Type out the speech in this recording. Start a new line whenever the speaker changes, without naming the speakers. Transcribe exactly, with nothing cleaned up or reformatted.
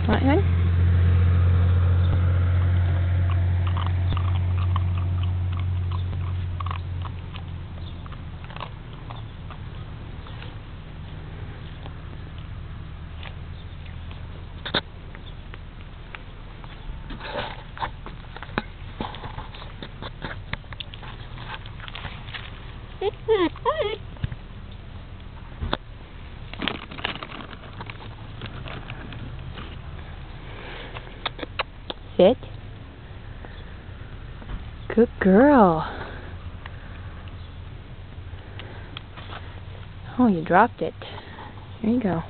Right, hon? Sit. Good girl. Oh, you dropped it. Here you go.